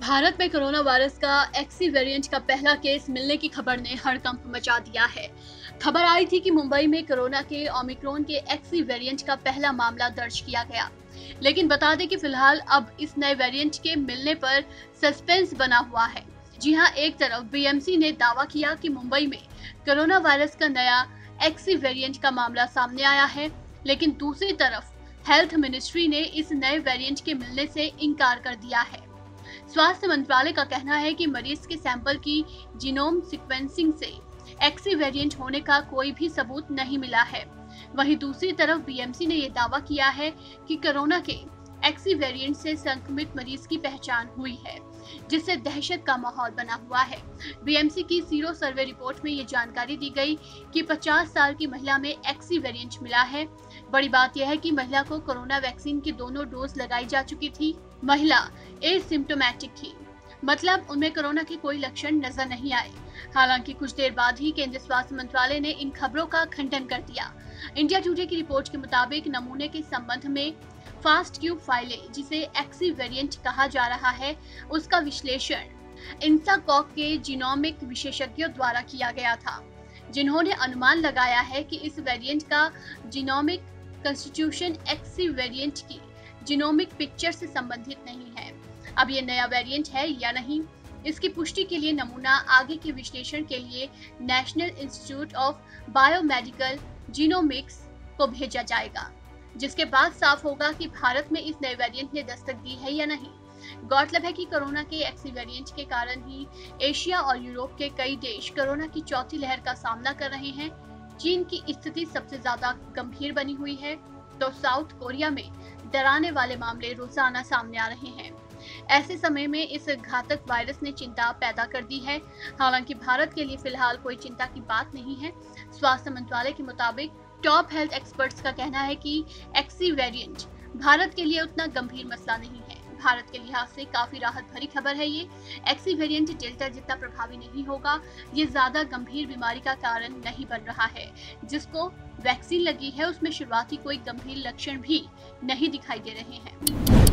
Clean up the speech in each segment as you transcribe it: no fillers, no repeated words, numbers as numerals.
भारत में corona virus का XE variant का पहला केस मिलने की खबर ने हड़कंप मचा दिया है। खबर आई थी कि मुंबई में कोरोना के ओमिक्रॉन के एक्सी वेरिएंट का पहला मामला दर्ज किया गया, लेकिन बता दें कि फिलहाल अब इस नए वेरिएंट के मिलने पर सस्पेंस बना हुआ है। जी हां, एक तरफ बीएमसी ने दावा किया कि मुंबई में कोरोना वायरस का नया एक्सी वेरिएंट का मामला सामने आया है, लेकिन दूसरी तरफ हेल्थ मिनिस्ट्री ने इस नए वेरिएंट के मिलने से इनकार कर दिया है। स्वास्थ्य मंत्रालय का कहना है कि मरीज के सैंपल की जीनोम सीक्वेंसिंग से एक्सी वेरिएंट होने का कोई भी सबूत नहीं मिला है। वहीं दूसरी तरफ बीएमसी ने यह दावा किया है कि कोरोना के एक्सी वेरिएंट से संक्रमित मरीज की पहचान हुई है, जिससे दहशत का माहौल बना हुआ है। बीएमसी की सीरो सर्वे रिपोर्ट में ये जानकारी दी गई कि 50 साल की महिला में एक्सी वेरिएंट मिला है। बड़ी बात यह है कि महिला को कोरोना वैक्सीन की दोनों डोज लगाई जा चुकी थी। महिला एसिम्प्टोमेटिक थी, मतलब उनमें कोरोना के कोई लक्षण नजर नहीं आए। हालांकि कुछ देर बाद ही केंद्रीय स्वास्थ्य मंत्रालय ने इन खबरों का खंडन कर दिया। इंडिया टुडे की रिपोर्ट के मुताबिक नमूने के संबंध में फास्ट क्यूब फाइलें, जिसे एक्सी वेरिएंट कहा जा रहा है, उसका विश्लेषण इंसाकॉक के जीनोमिक विशेषज्ञों द्वारा किया गया था, जिन्होंने अनुमान लगाया है कि इस वेरिएंट का जीनोमिक कंस्टिट्यूशन एक्सी वेरिएंट की जीनोमिक पिक्चर से संबंधित नहीं है। अब ये नया वेरिएंट है या नहीं, इसकी पुष्टि के लिए नमूना आगे के विश्लेषण के लिए national institute of biomedical genomics को भेजा जाएगा, जिसके बाद साफ होगा कि भारत में इस नए वेरिएंट ने दस्तक दी है या नहीं। गौरतलब है कि कोरोना के एक्सी वेरिएंट के कारण ही एशिया और यूरोप के कई देश कोरोना की चौथी लहर का सामना कर रहे हैं। चीन की स्थिति सबसे ज्यादा गंभीर बनी हुई है, तो साउथ कोरिया में डराने वाले मामले रोजाना सामने आ रहे हैं। ऐसे समय में इस घातक वायरस ने चिंता पैदा कर दी है। हालांकि भारत के लिए फिलहाल कोई चिंता की बात नहीं है। स्वास्थ्य मंत्रालय के मुताबिक टॉप हेल्थ एक्सपर्ट्स का कहना है कि एक्सी वेरिएंट भारत के लिए उतना गंभीर मसला नहीं है। भारत के लिहाज से काफी राहत भरी खबर है। ये एक्सी वेरिएंट डेल्टा जितना प्रभावी नहीं होगा। ये ज्यादा गंभीर बीमारी का कारण नहीं बन रहा है। जिसको वैक्सीन लगी है उसमें शुरुआती कोई गंभीर लक्षण भी नहीं दिखाई दे रहे हैं।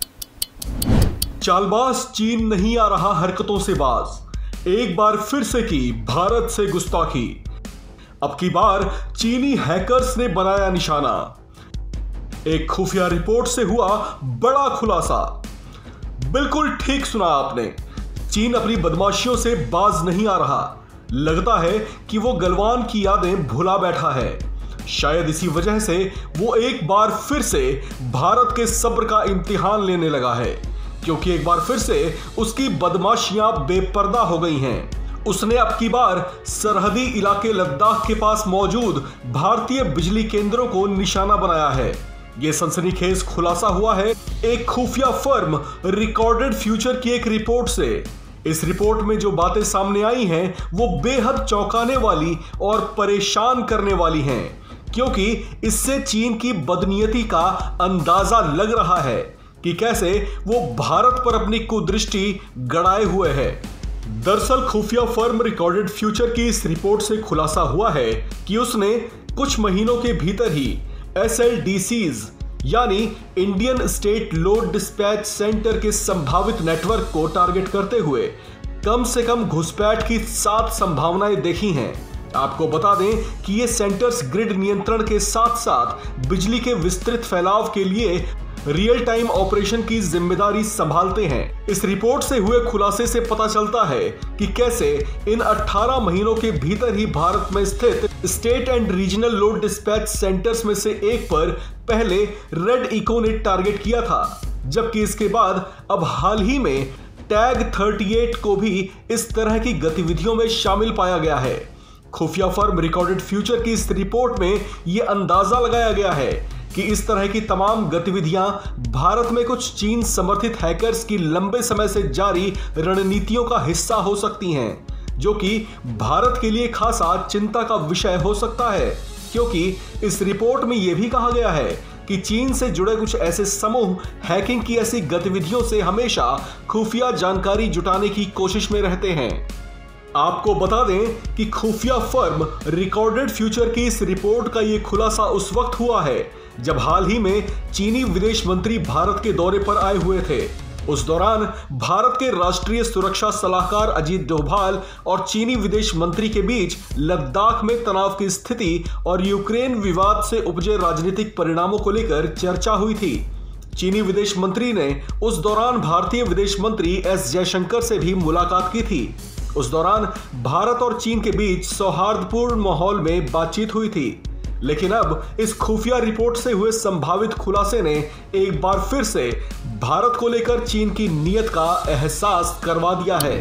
चालबाज चीन नहीं आ रहा हरकतों से बाज, एक बार फिर से की भारत से गुस्ताखी। अब की बार चीनी हैकर्स ने बनाया निशाना। एक खुफिया रिपोर्ट से हुआ बड़ा खुलासा। बिल्कुल ठीक सुना आपने, चीन अपनी बदमाशियों से बाज नहीं आ रहा। लगता है कि वो गलवान की यादें भुला बैठा है। शायद इसी वजह से वो एक बार फिर से भारत के सब्र का इम्तिहान लेने लगा है, क्योंकि एक बार फिर से उसकी बदमाशियां बेपर्दा हो गई हैं। उसने अब की बार सरहदी इलाके लद्दाख के पास मौजूद भारतीय बिजली केंद्रों को निशाना बनाया है। यह सनसनीखेज खुलासा हुआ है एक खुफिया फर्म रिकॉर्डेड फ्यूचर की एक रिपोर्ट से। इस रिपोर्ट में जो बातें सामने आई हैं वो बेहद चौंकाने वाली और परेशान करने वाली हैं, क्योंकि इससे चीन की बदनीयती का अंदाजा लग रहा है कि कैसे वो भारत पर अपनी कुदृष्टि गड़ाए हुए है। दरअसल खुफिया फर्म रिकॉर्डेड फ्यूचर की इस रिपोर्ट से खुलासा हुआ है कि उसने कुछ महीनों के भीतर ही SLDCs यानी Indian state load dispatch centre के संभावित नेटवर्क को टारगेट करते हुए कम से कम घुसपैठ की 7 संभावनाएं देखी हैं। आपको बता दें कि ये सेंटर्स ग्रिड नियंत्रण के साथ साथ बिजली के विस्तृत फैलाव के लिए रियल टाइम ऑपरेशन की जिम्मेदारी संभालते हैं। इस रिपोर्ट से हुए खुलासे से पता चलता है कि कैसे इन 18 महीनों के भीतर ही भारत में स्थित state and regional load dispatch centres में से एक पर पहले रेड इको ने टारगेट किया था, जबकि इसके बाद अब हाल ही में टैग 38 को भी इस तरह की गतिविधियों में शामिल पाया गया है। खुफिया फर्म रिकॉर्डेड फ्यूचर की इस रिपोर्ट में यह अंदाजा लगाया गया है कि इस तरह की तमाम गतिविधियां भारत में कुछ चीन समर्थित हैकर्स की लंबे समय से जारी रणनीतियों का हिस्सा हो सकती हैं, जो कि भारत के लिए खासा चिंता का विषय हो सकता है, क्योंकि इस रिपोर्ट में यह भी कहा गया है कि चीन से जुड़े कुछ ऐसे समूह हैकिंग की ऐसी गतिविधियों से हमेशा खुफिया जानकारी जुटाने की कोशिश में रहते हैं। आपको बता दें कि खुफिया फर्म रिकॉर्डेड फ्यूचर की इस रिपोर्ट का यह खुलासा उस वक्त हुआ है जब हाल ही में चीनी विदेश मंत्री भारत के दौरे पर आए हुए थे। उस दौरान भारत के राष्ट्रीय सुरक्षा सलाहकार अजीत डोभाल और चीनी विदेश मंत्री के बीच लद्दाख में तनाव की स्थिति और यूक्रेन विवाद से उपजे राजनीतिक परिणामों को लेकर चर्चा हुई थी। चीनी विदेश मंत्री ने उस दौरान भारतीय विदेश मंत्री एस जयशंकर से भी मुलाकात की थी। उस दौरान भारत और चीन के बीच सौहार्दपूर्ण माहौल में बातचीत हुई थी, लेकिन अब इस खुफिया रिपोर्ट से हुए संभावित खुलासे ने एक बार फिर से भारत को लेकर चीन की नीयत का एहसास करवा दिया है।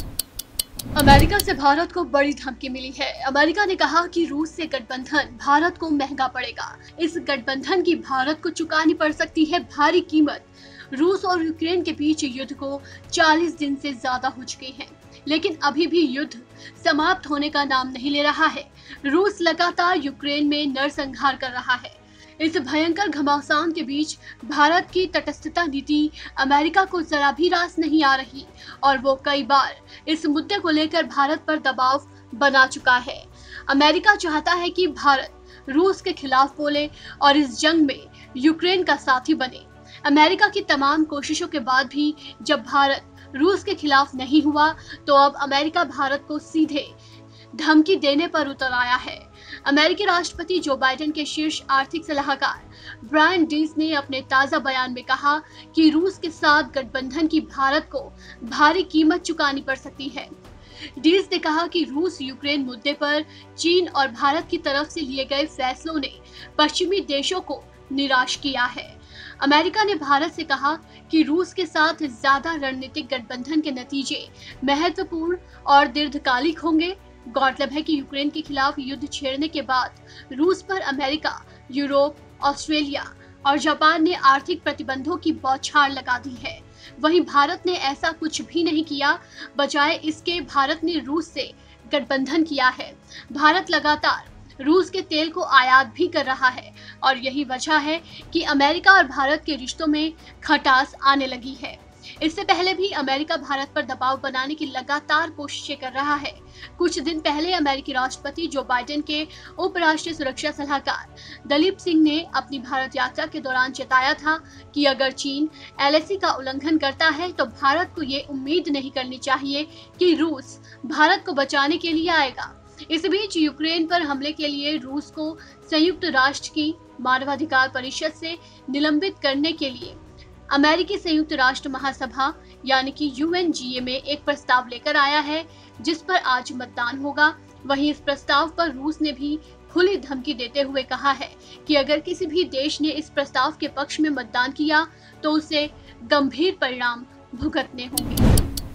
अमेरिका से भारत को बड़ी धमकी मिली है। अमेरिका ने कहा कि रूस से गठबंधन भारत को महंगा पड़ेगा। इस गठबंधन की भारत को चुकानी पड़ सकती है भारी कीमत। रूस और यूक्रेन के बीच युद्ध को 40 दिन से ज्यादा हो चुके हैं, लेकिन अभी भी युद्ध समाप्त होने का नाम नहीं ले रहा है। रूस लगातार यूक्रेन में नरसंहार कर रहा है। इस भयंकर घमासान के बीच भारत की तटस्थता नीति अमेरिका को जरा भी रास नहीं आ रही और वो कई बार इस मुद्दे को लेकर भारत पर दबाव बना चुका है। अमेरिका चाहता है कि भारत रूस के खिलाफ बोले और इस जंग में यूक्रेन का साथी बने। अमेरिका की तमाम कोशिशों के बाद भी जब भारत रूस के खिलाफ नहीं हुआ, तो अब अमेरिका भारत को सीधे धमकी देने पर उतर आया है। अमेरिकी राष्ट्रपति जो बाइडेन के शीर्ष आर्थिक सलाहकार ब्रायन डीस ने अपने ताजा बयान में कहा कि रूस के साथ गठबंधन की भारत को भारी कीमत चुकानी पड़ सकती है। डीस ने कहा कि रूस यूक्रेन मुद्दे पर चीन और भारत की तरफ से लिए गए फैसलों ने पश्चिमी देशों को निराश किया है। अमेरिका ने भारत से कहा कि रूस के साथ ज्यादा रणनीतिक गठबंधन के नतीजे महत्वपूर्ण और दीर्घकालिक होंगे। गौरतलब है कि यूक्रेन के खिलाफ युद्ध छेड़ने के बाद रूस पर अमेरिका, यूरोप, ऑस्ट्रेलिया और जापान ने आर्थिक प्रतिबंधों की बौछार लगा दी है। वहीं भारत ने ऐसा कुछ भी नहीं किया, बजाय इसके भारत ने रूस से गठबंधन किया है। भारत लगातार रूस के तेल को आयात भी कर रहा है और यही वजह है कि अमेरिका और भारत के रिश्तों में खटास आने लगी है। इससे पहले भी अमेरिका भारत पर दबाव बनाने की लगातार कोशिशें कर रहा है। कुछ दिन पहले अमेरिकी राष्ट्रपति जो बाइडेन के उपराष्ट्रीय सुरक्षा सलाहकार दलीप सिंह ने अपनी भारत यात्रा के दौरान चेताया था कि अगर चीन एलएसी का उल्लंघन करता है तो भारत को ये उम्मीद नहीं करनी चाहिए कि रूस भारत को बचाने के लिए आएगा। इस बीच यूक्रेन पर हमले के लिए रूस को संयुक्त राष्ट्र की मानवाधिकार परिषद से निलंबित करने के लिए अमेरिकी संयुक्त राष्ट्र महासभा यानी कि यूएनजीए में एक प्रस्ताव लेकर आया है, जिस पर आज मतदान होगा। वहीं इस प्रस्ताव पर रूस ने भी खुली धमकी देते हुए कहा है कि अगर किसी भी देश ने इस प्रस्ताव के पक्ष में मतदान किया तो उसे गंभीर परिणाम भुगतने होंगे।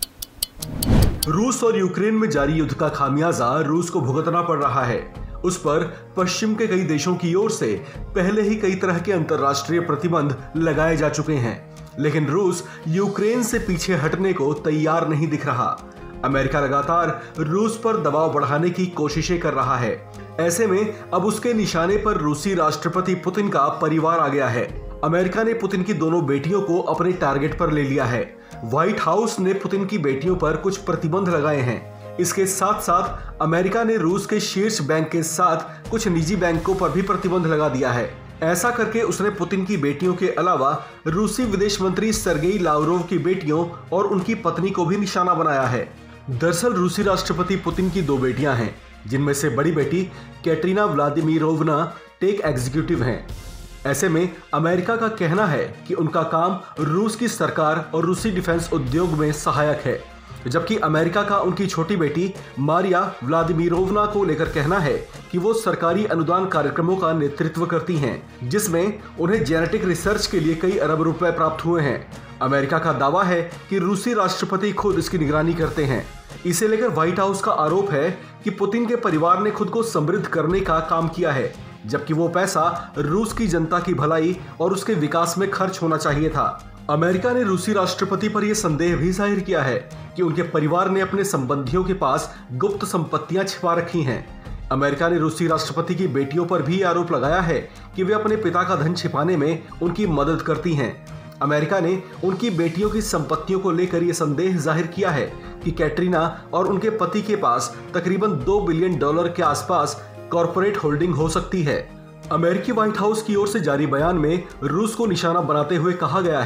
रूस और यूक्रेन में जारी युद्ध का खामियाजा रूस को भुगतना पड़ रहा है। उस पर पश्चिम के कई देशों की ओर से पहले ही कई तरह के अंतर्राष्ट्रीय प्रतिबंध लगाए जा चुके हैं, लेकिन रूस यूक्रेन से पीछे हटने को तैयार नहीं दिख रहा। अमेरिका लगातार रूस पर दबाव बढ़ाने की कोशिशें कर रहा है। ऐसे में अब उसके निशाने पर रूसी राष्ट्रपति पुतिन का परिवार आ गया है। अमेरिका ने पुतिन की दोनों बेटियों को अपने टारगेट पर ले लिया है। व्हाइट हाउस ने पुतिन की बेटियों पर कुछ प्रतिबंध लगाए हैं। इसके साथ साथ अमेरिका ने रूस के शीर्ष बैंक के साथ कुछ निजी बैंकों पर भी प्रतिबंध लगा दिया है। ऐसा करके उसने पुतिन की बेटियों के अलावा रूसी विदेश मंत्री सर्गेई लावरोव की बेटियों और उनकी पत्नी को भी निशाना बनाया है। दरअसल रूसी राष्ट्रपति पुतिन की दो बेटियां हैं, जिनमें से बड़ी बेटी कैटरीना व्लादिमीरोवना टेक एग्जीक्यूटिव हैं। ऐसे में अमेरिका का कहना है कि उनका काम रूस की सरकार और रूसी डिफेंस उद्योग में सहायक है, जबकि अमेरिका का उनकी छोटी बेटी मारिया व्लादिमीरोवना को लेकर कहना है कि वो सरकारी अनुदान कार्यक्रमों का नेतृत्व करती हैं, जिसमें उन्हें जेनेटिक रिसर्च के लिए कई अरब रुपए प्राप्त हुए हैं। अमेरिका का दावा है कि रूसी राष्ट्रपति खुद इसकी निगरानी करते हैं। इसे लेकर व्हाइट हाउस का आरोप है कि पुतिन के परिवार ने खुद को समृद्ध करने का काम किया है, जबकि वो पैसा रूस की जनता की भलाई और उसके विकास में खर्च होना चाहिए था। अमेरिका ने रूसी राष्ट्रपति पर यह संदेह भी जाहिर किया है कि उनके परिवार ने अपने संबंधियों के पास गुप्त संपत्तियां छिपा रखी हैं। अमेरिका ने रूसी राष्ट्रपति की बेटियों पर भी आरोप लगाया है कि वे अपने पिता का धन छिपाने में उनकी मदद करती हैं। अमेरिका ने उनकी बेटियों की संपत्तियों को लेकर यह संदेह जाहिर किया है कि कैटरीना और उनके पति के पास तकरीबन $2 बिलियन के आसपास कॉर्पोरेट होल्डिंग हो सकती है। अमेरिकी व्हाइट हाउस की ओर से जारी बयान में रूस को निशाना बनाते हुए कहा गया है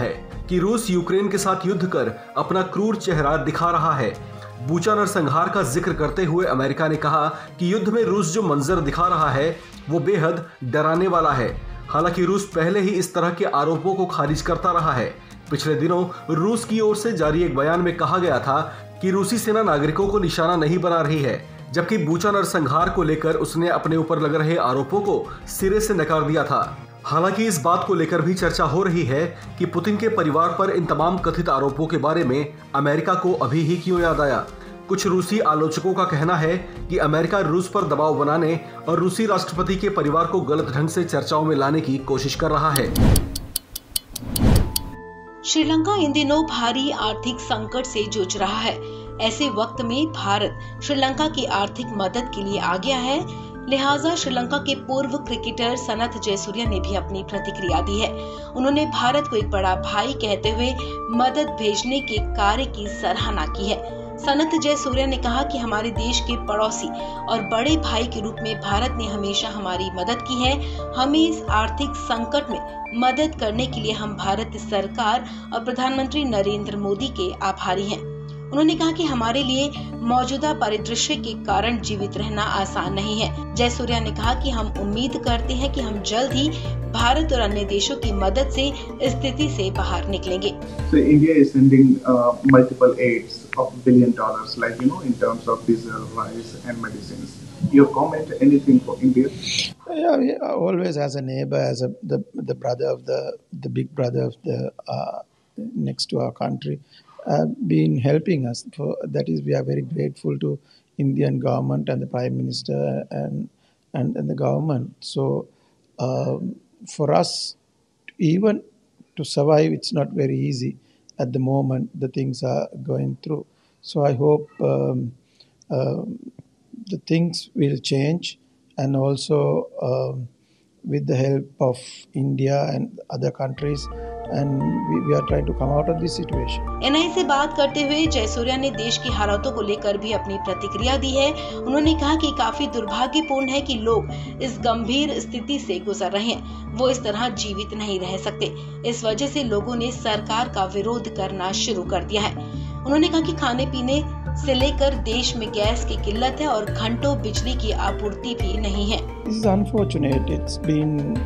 कि रूस यूक्रेन के साथ युद्ध कर अपना क्रूर चेहरा दिखा रहा है। बूचा नरसंहार का जिक्र करते हुए अमेरिका ने कहा कि युद्ध में रूस जो मंजर दिखा रहा है वो बेहद डराने वाला है। हालांकि रूस पहले ही इस तरह के आरोपों को खारिज करता रहा है। पिछले दिनों रूस की ओर से जारी एक बयान में कहा गया था कि रूसी सेना नागरिकों को निशाना नहीं बना रही है, जबकि बूचा नरसंहार को लेकर उसने अपने ऊपर लग रहे आरोपों को सिरे से नकार दिया था। हालांकि इस बात को लेकर भी चर्चा हो रही है कि पुतिन के परिवार पर इन तमाम कथित आरोपों के बारे में अमेरिका को अभी ही क्यों याद आया। कुछ रूसी आलोचकों का कहना है कि अमेरिका रूस पर दबाव बनाने और रूसी राष्ट्रपति के परिवार को गलत ढंग से चर्चाओं में लाने की कोशिश कर रहा है। श्रीलंका इन दिनों भारी आर्थिक संकट से जूझ रहा है। ऐसे वक्त में भारत श्रीलंका की आर्थिक मदद के लिए आ गया है। लिहाजा श्रीलंका के पूर्व क्रिकेटर सनथ जयसूर्या ने भी अपनी प्रतिक्रिया दी है। उन्होंने भारत को एक बड़ा भाई कहते हुए मदद भेजने के कार्य की सराहना की है। सनथ जयसूर्या ने कहा कि हमारे देश के पड़ोसी और बड़े भाई के रूप में भारत ने हमेशा हमारी मदद की है। हमें इस आर्थिक संकट में मदद करने के लिए हम भारत सरकार और प्रधानमंत्री नरेंद्र मोदी के आभारी हैं। उन्होंने कहा कि हमारे लिए मौजूदा परिदृश्य के कारण जीवित रहना आसान नहीं है। जयसूर्या ने कहा कि हम उम्मीद करते हैं कि हम जल्द ही भारत और अन्य देशों की मदद से स्थिति से बाहर निकलेंगे। So India is sending multiple aids of $1 billion, like in terms of diesel, rice, and medicines. Your comment, anything for India? Yeah, always as a neighbor, as the brother of the big brother of the next to our country. Been helping us. That is, we are very grateful to Indian government and the Prime Minister and the government. So for us, even to survive, it's not very easy at the moment. The things are going through. So I hope the things will change, and also with the help of India and other countries. And we are trying to come out of this situation. ANI से बात करते हुए जयसूर्या ने देश की हालातों को लेकर भी अपनी प्रतिक्रिया दी है। उन्होंने कहा कि काफी दुर्भाग्यपूर्ण है कि लोग इस गंभीर स्थिति से गुजर रहे हैं। वो इस तरह जीवित नहीं रह सकते। इस वजह से लोगों ने सरकार का विरोध करना शुरू कर दिया है। उन्होंने कहा कि खाने पीने से लेकर देश में गैस की किल्लत है और घंटों बिजली की आपूर्ति भी नहीं है। This is unfortunate. It's been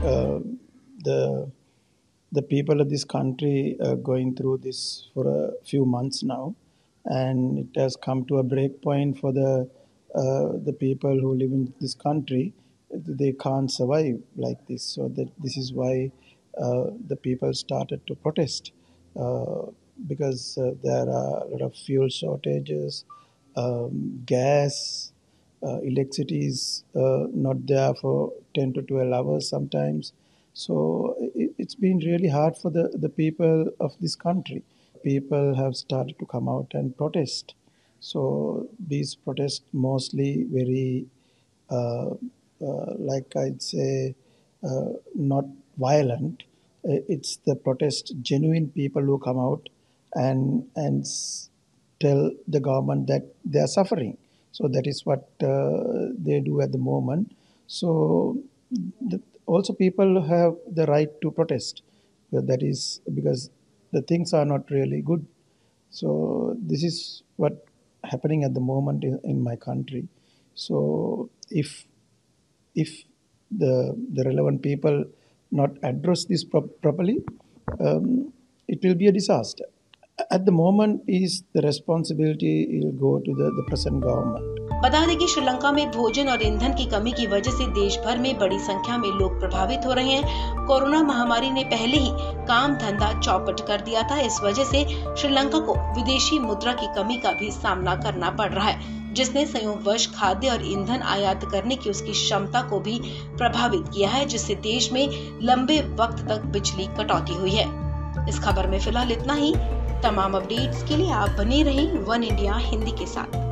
the people of this country going through this for a few months now, and it has come to a break point for the people who live in this country. They can't survive like this, so that this is why the people started to protest because there are a lot of fuel shortages, gas, electricity is not there for 10 to 12 hours sometimes. So it's been really hard for the people of this country. People have started to come out and protest. So these protests mostly very, like I'd say, not violent. It's the protest, genuine people who come out and tell the government that they are suffering. So that is what they do at the moment. So also people have the right to protest. That is because the things are not really good. So this is what happening at the moment in my country. So if the relevant people not address this properly, it will be a disaster. At the moment is the responsibility will go to the present government. बता दें कि श्रीलंका में भोजन और ईंधन की कमी की वजह से देश भर में बड़ी संख्या में लोग प्रभावित हो रहे हैं। कोरोना महामारी ने पहले ही काम धंधा चौपट कर दिया था। इस वजह से श्रीलंका को विदेशी मुद्रा की कमी का भी सामना करना पड़ रहा है, जिसने संयोगवश खाद्य और ईंधन आयात करने की उसकी क्षमता को भी प्रभावित किया है, जिससे देश में लंबे वक्त तक बिजली कटौती हुई है। इस खबर में फिलहाल इतना ही। तमाम अपडेट्स के लिए आप बने रहें वन इंडिया हिंदी के साथ।